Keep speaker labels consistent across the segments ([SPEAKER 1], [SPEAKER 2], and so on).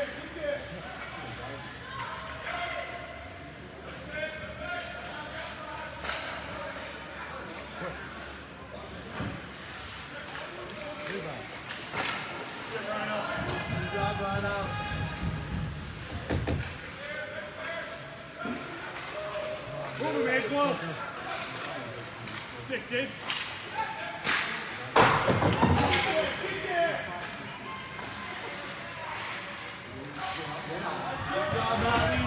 [SPEAKER 1] Move him, slow. Sick, Dave. Good job, Bobby.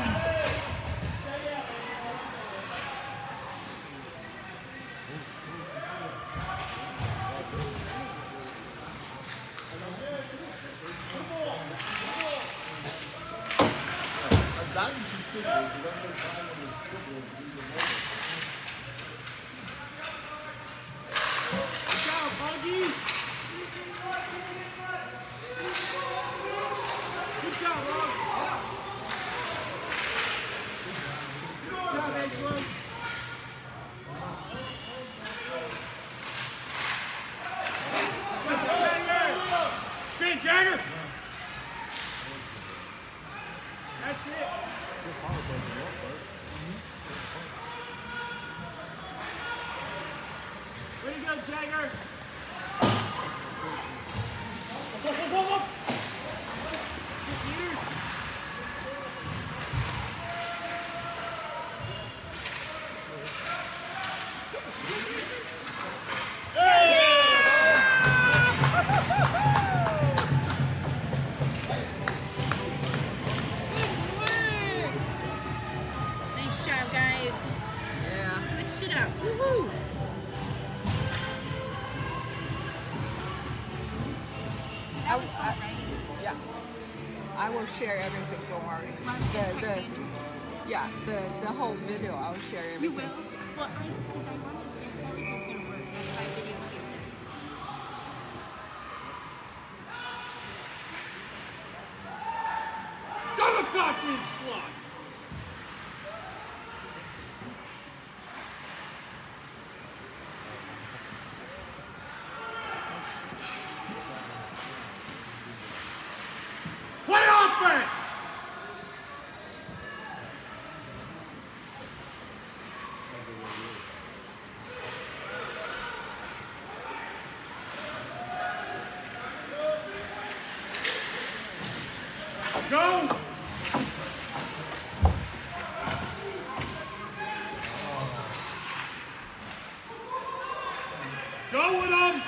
[SPEAKER 1] Jagger! That's it. Way to go, Jagger! Up. Sit here.
[SPEAKER 2] Switched it up. Woohoo! So that was fun, right?
[SPEAKER 3] Yeah. I will share everything, don't worry. The whole video, I'll share everything.
[SPEAKER 2] You will? Well, because I wanted to see how it was going to work. That's why I videotaped it.
[SPEAKER 1] Double goddamn slot! Play offense! Go! Go with him!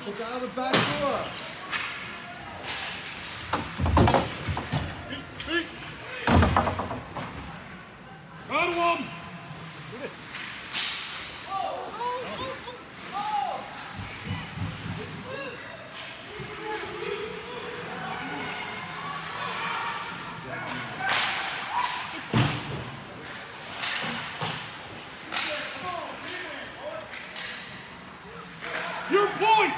[SPEAKER 4] Look out the back door.
[SPEAKER 1] Got him! Your point!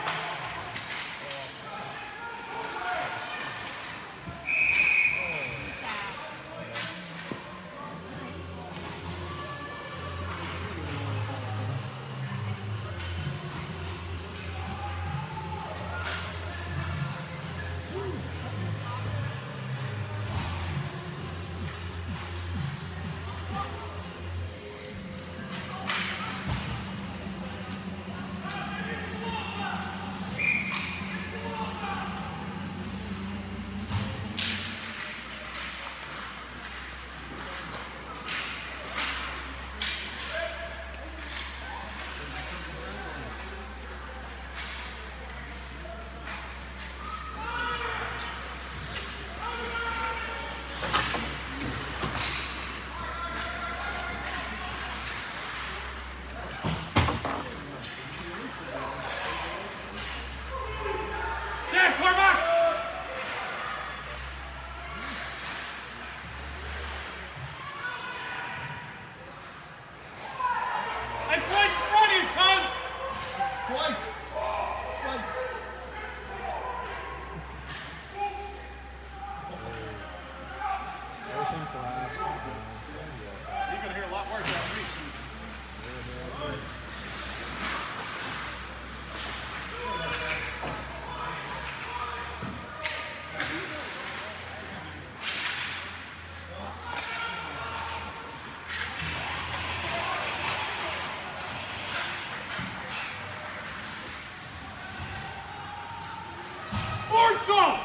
[SPEAKER 1] Orso!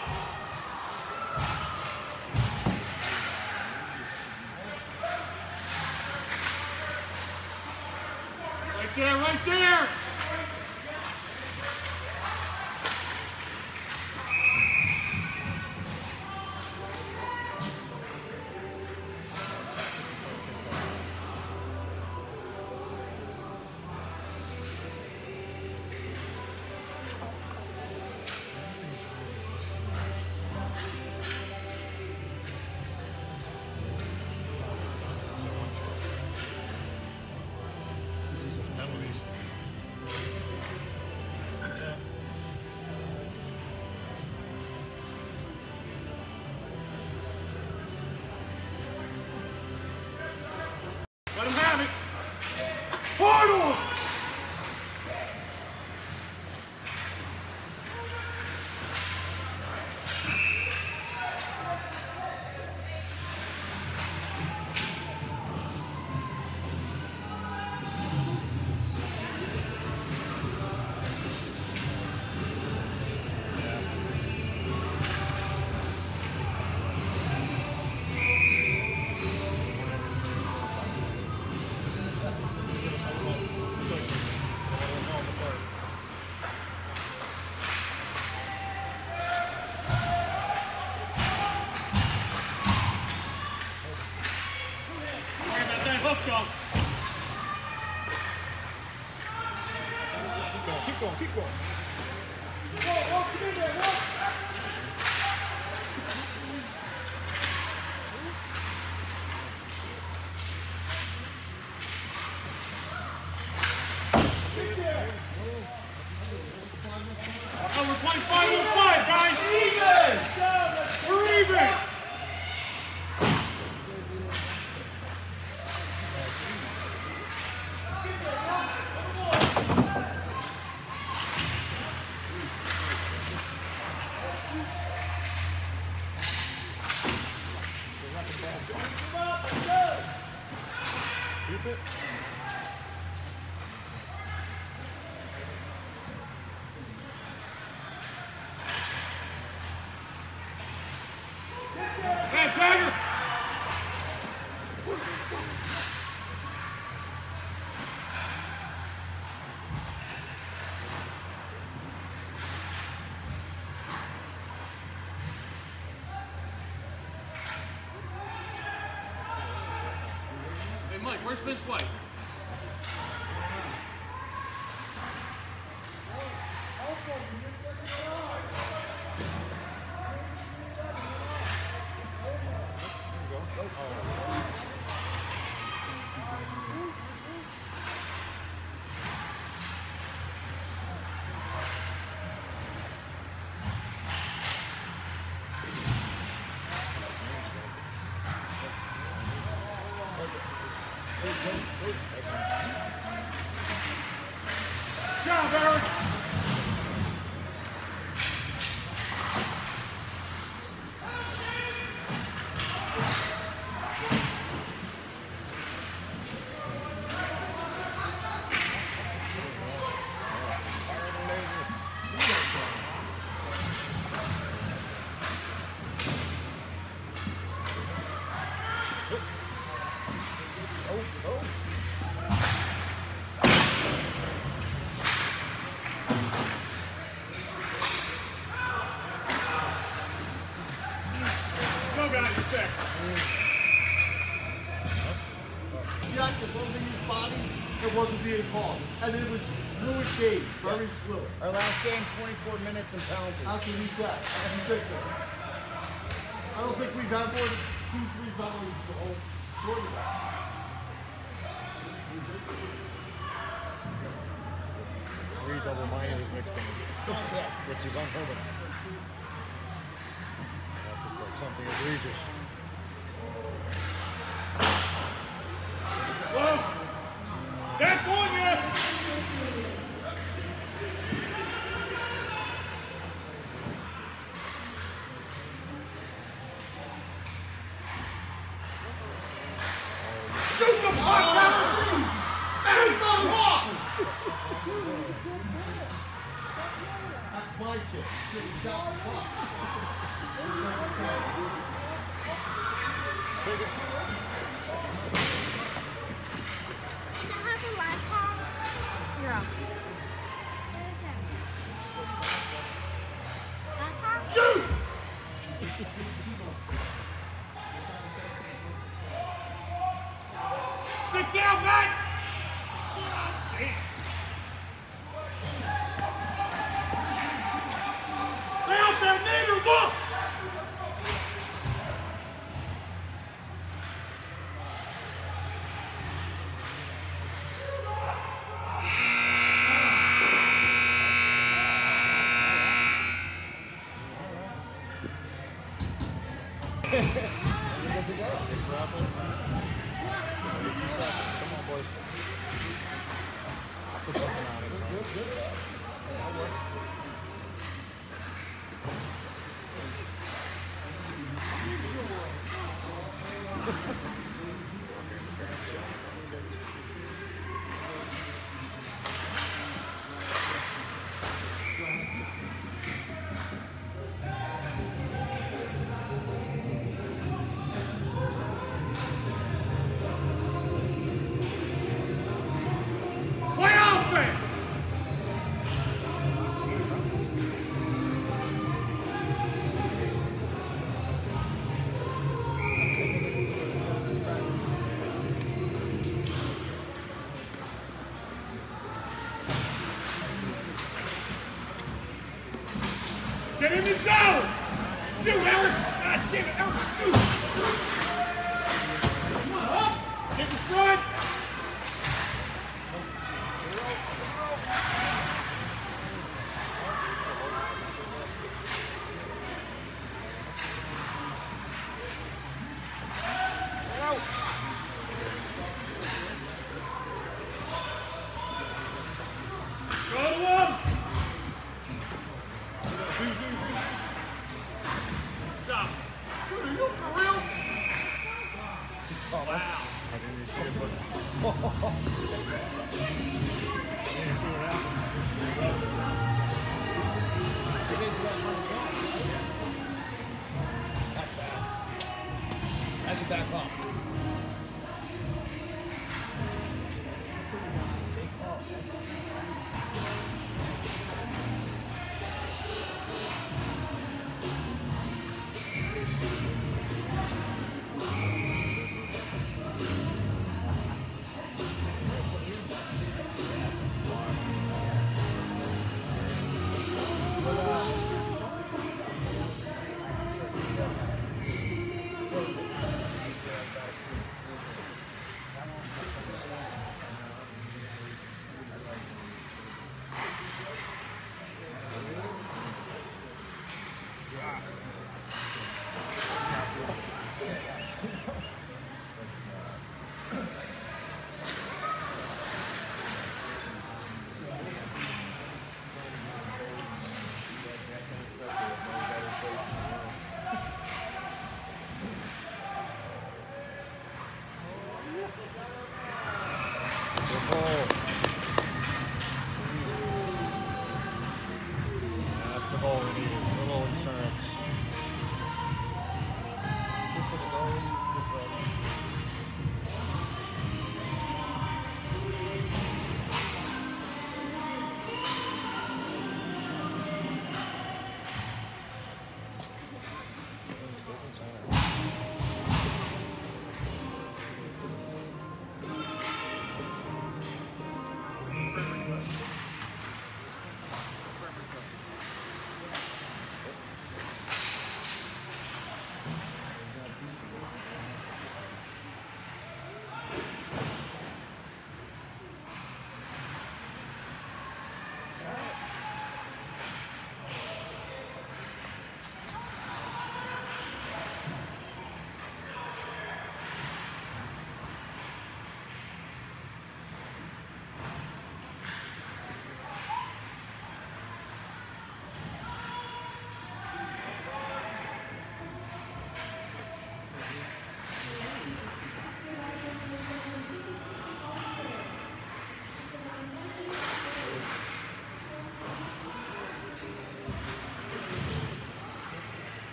[SPEAKER 1] Right there, right there! Let him have it. Hard on! Keep going, keep going. Walk, come in there, walk. Oh, we're playing 5-on-5, guys. Even. We're even. Keep it. Hey, Tiger! Mike, where's Vince White? Job, Eric! Still got his stick.
[SPEAKER 4] Jack is holding his body, it wasn't being called. And it was fluid game, very fluid.
[SPEAKER 5] Our last game, 24 minutes and penalties.
[SPEAKER 4] How can you say? That's ridiculous. I don't think we've had more than 2-3 penalties the whole tournament.
[SPEAKER 6] Three double minors mixed in, which is unheard of. Unless it's like something egregious.
[SPEAKER 1] Well, back on you! Shoot the puck, Pepper! Shoot the puck!
[SPEAKER 4] That's my kid. Should have shot the puck. We'll never tell.
[SPEAKER 2] Did I have a laptop?
[SPEAKER 3] Yeah.
[SPEAKER 2] Where is it? Laptop?
[SPEAKER 1] Shoot! Sit down, Matt! Damn. Stay out there, nigger, look!
[SPEAKER 6] Come on, boys. I'll put something on it.
[SPEAKER 1] Play offense! Get in the zone! Shoot, Eric! God damn it, Eric, shoot! Come on, up! Get in front! Go to him! Stop. Dude, are you for real? Wow.
[SPEAKER 6] I didn't even see it, but I didn't see what happened.
[SPEAKER 5] That's bad. That's a back off.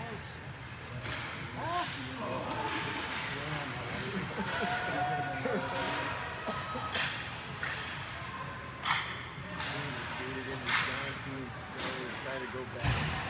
[SPEAKER 7] Skated into John Team straight, try to go back.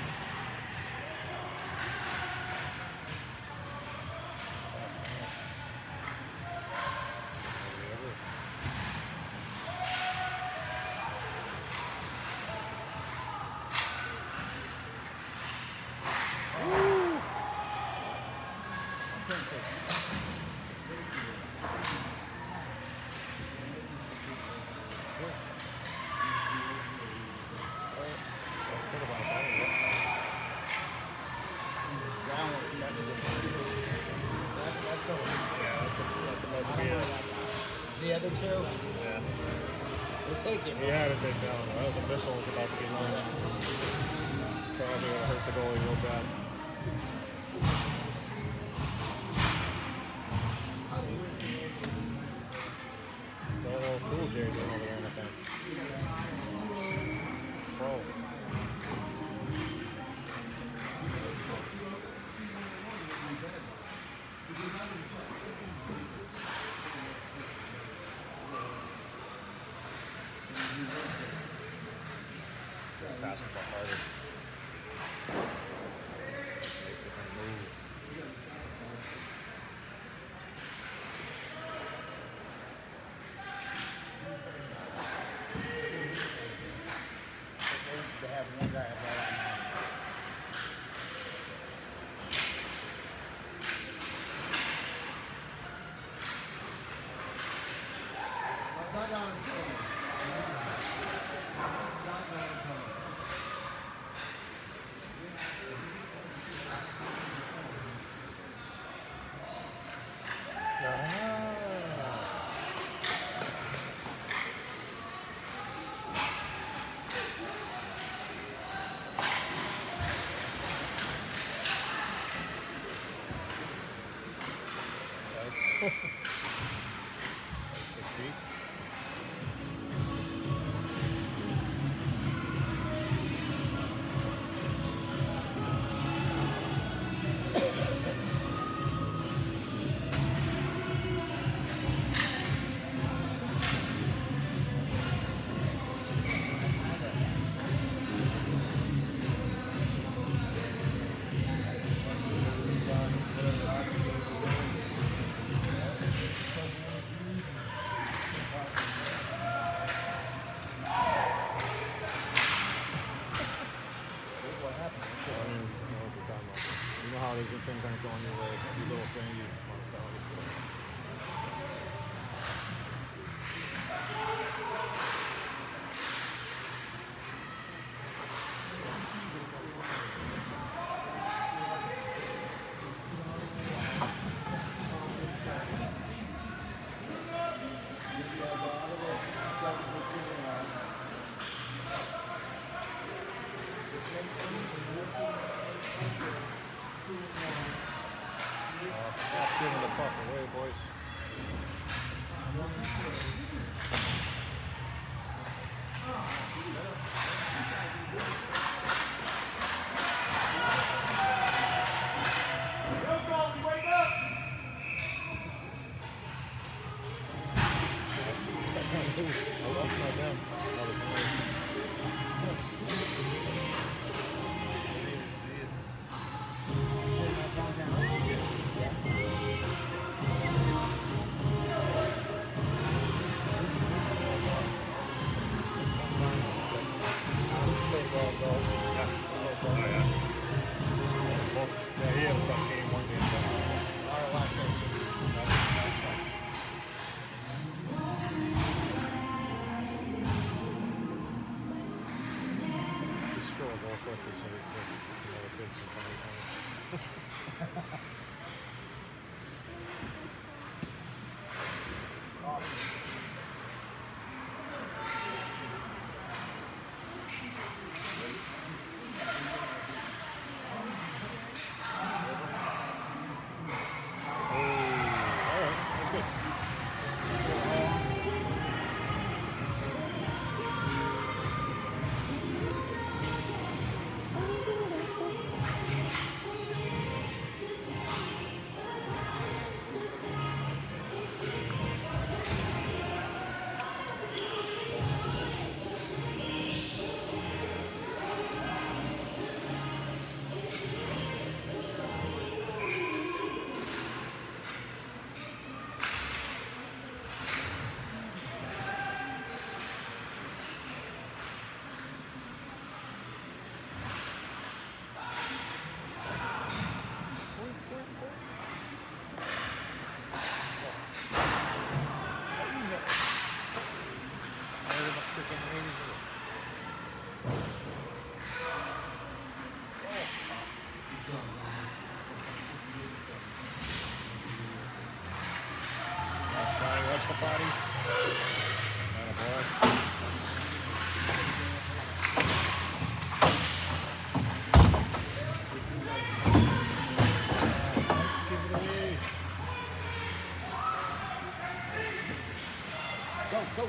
[SPEAKER 5] The other two?
[SPEAKER 6] Yeah.
[SPEAKER 5] We'll take it.
[SPEAKER 6] He had a big down. The missile was about to be launched. Probably would have hurt the goalie real bad. The whole Cool J doing over there in the bench. Bro. Pass the ball harder. Make different move.
[SPEAKER 5] They have one guy right on.
[SPEAKER 4] Zion and Tony. Zion and Tony.
[SPEAKER 6] Like 6 feet.
[SPEAKER 5] What happened?
[SPEAKER 6] So, I mean, you know what they're talking about. You know how these things aren't going your way. You little thing, you want to tell it. Stop giving the puck away, boys. I love my damn. Go. freaking amazing. Watch the body. Attaboy. Give it away. Go, go.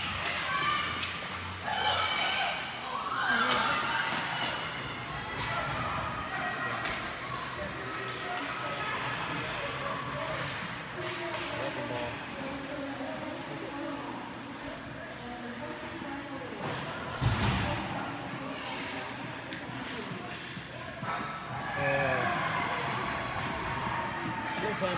[SPEAKER 6] Welcome ball. Great time.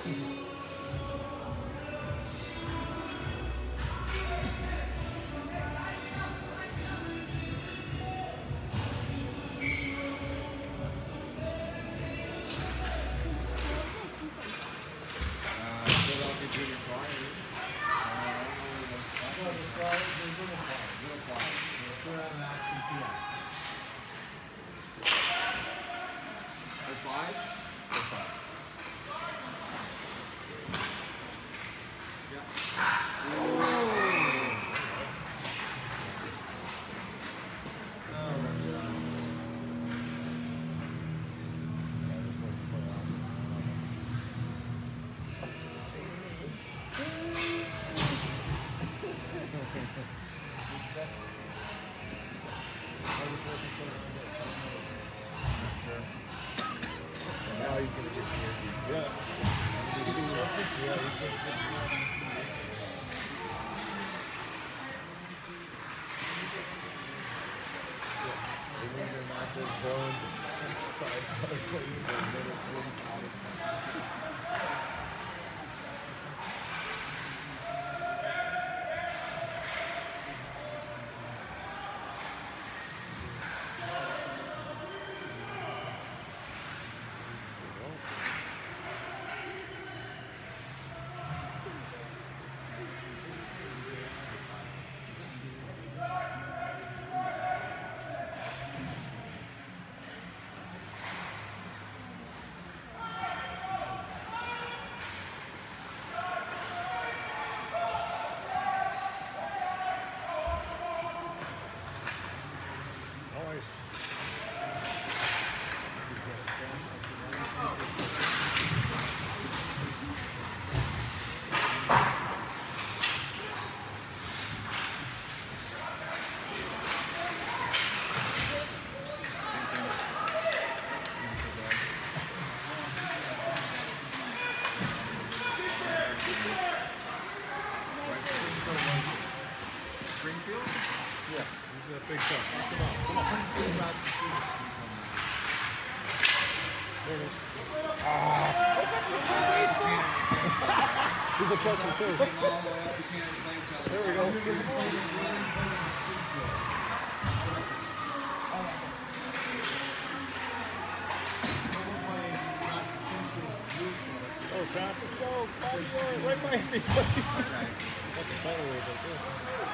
[SPEAKER 7] Philadelphia Junior Flyers.
[SPEAKER 4] They're out of that CPI.
[SPEAKER 7] The Fives? The Fives. Now he's going to get the MVP.
[SPEAKER 6] Yeah. Yeah, he's going to Bones. $5 plays per minute, 45.
[SPEAKER 7] Springfield?
[SPEAKER 6] Yeah, he's got a big shot. Watch him out. Come on. There it is. He's a catcher too. There we go. Oh, Sean, just go. Right by everybody. That's a title right there, too.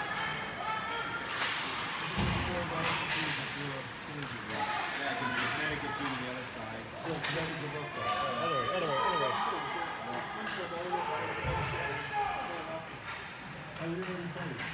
[SPEAKER 7] Yeah, because the Connecticut team on the other side.
[SPEAKER 6] Other way.
[SPEAKER 4] How you doing?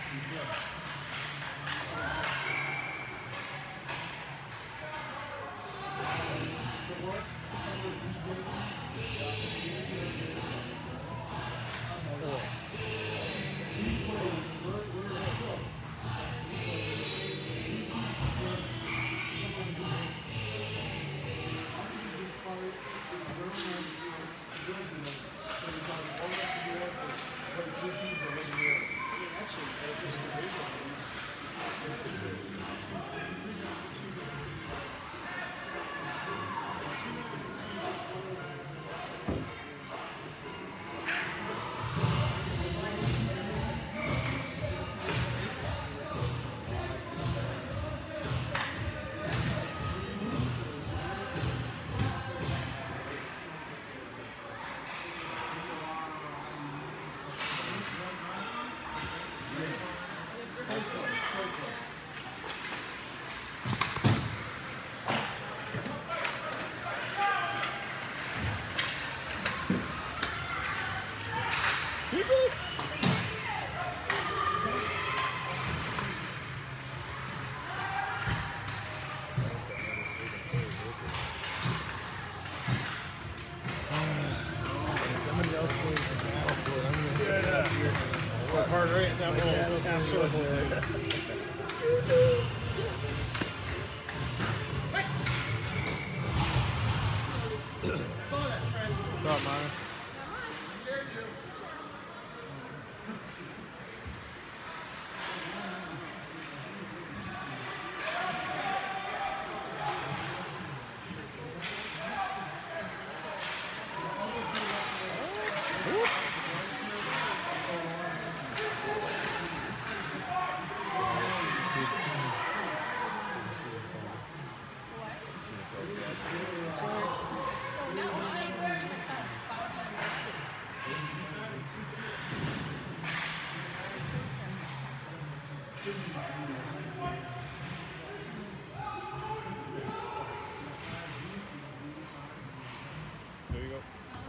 [SPEAKER 6] Work hard right in that little half circle there. What's up, man?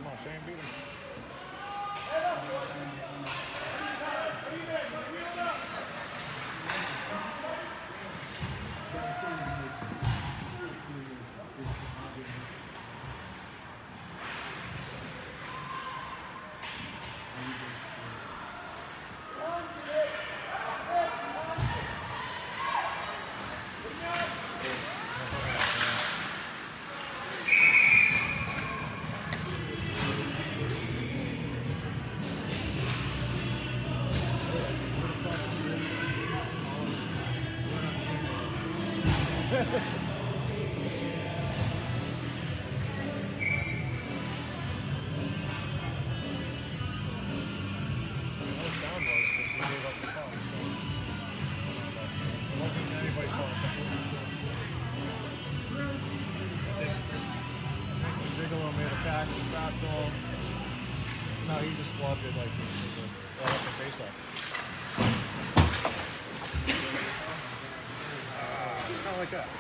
[SPEAKER 6] on, Shane beat him. Bigelow made a pass, fastball. No, he just flubbed it like it was right up the face off. Kind of like that.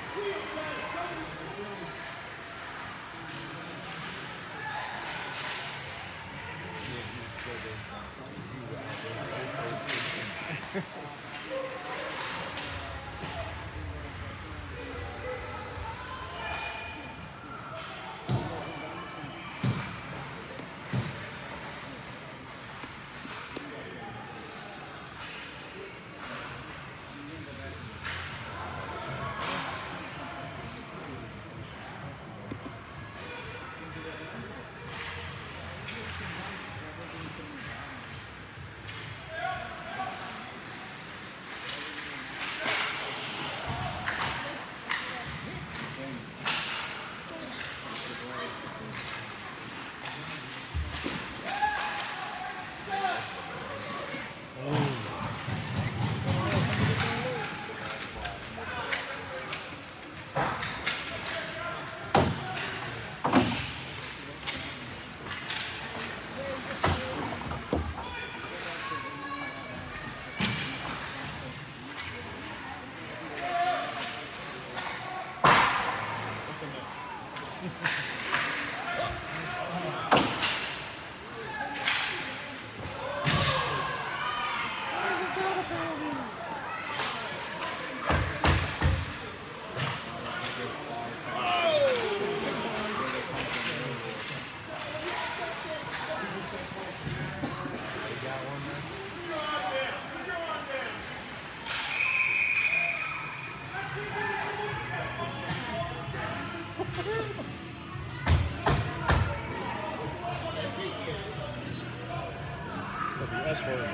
[SPEAKER 6] S word.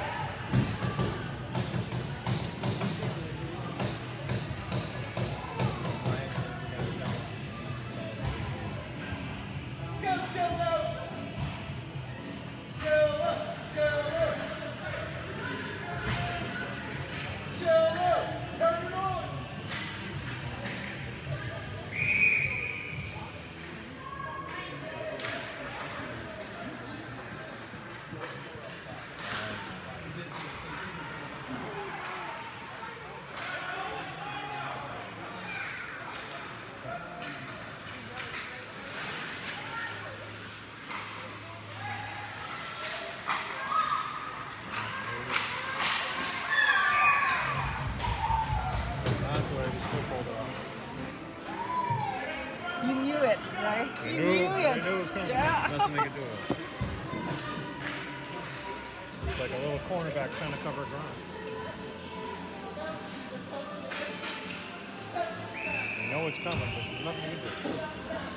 [SPEAKER 3] You knew it, right? You knew it.
[SPEAKER 6] I knew it was coming.
[SPEAKER 3] Yeah.
[SPEAKER 6] Nothing they could do. It's like a little cornerback trying to cover ground. You know it's coming, but there's nothing you can do.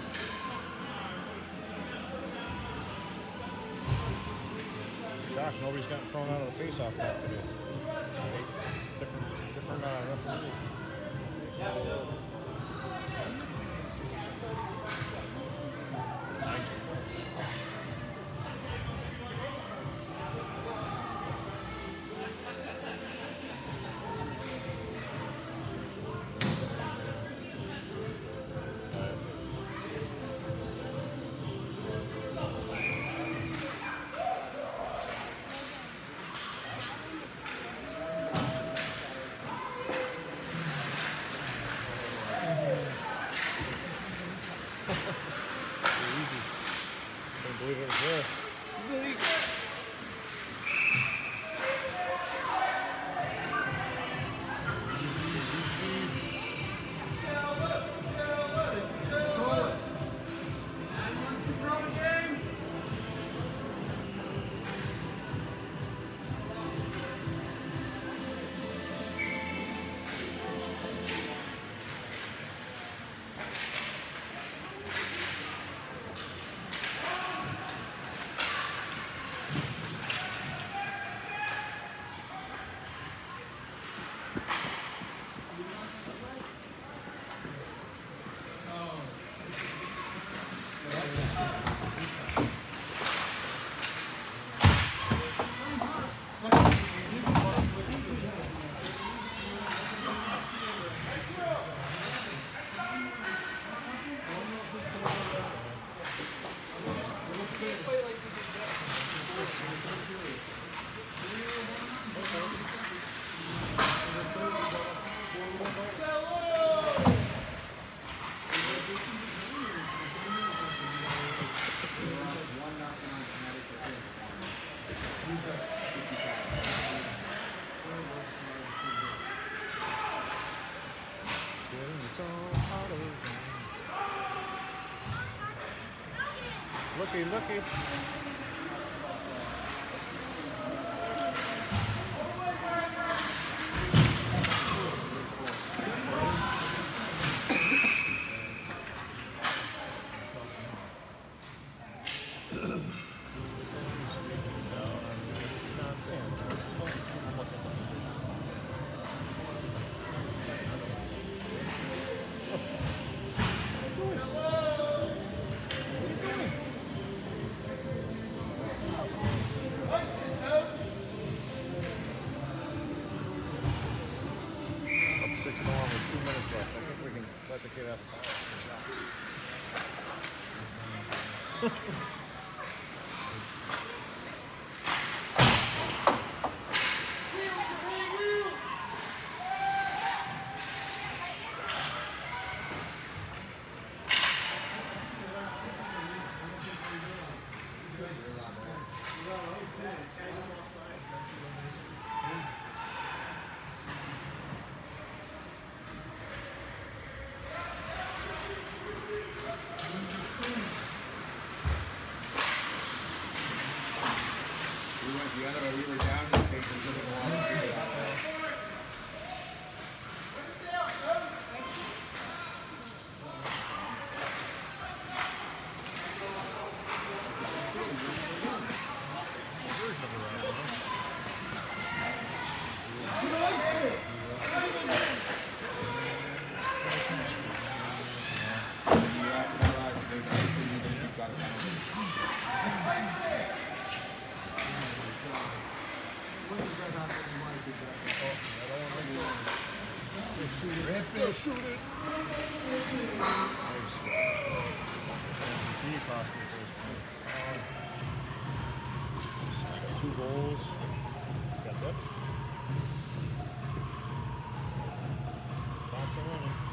[SPEAKER 6] Shocked nobody's gotten thrown out of the face-off pack today. Different referees. believe it was there. Looky. Let the kid out the shot.
[SPEAKER 7] We were down in the station looking along the street out there. You ask about there's ice in even if you've got a penalty.
[SPEAKER 6] Shoot it. He cost me first place. 2 goals. Got that. Lots of running.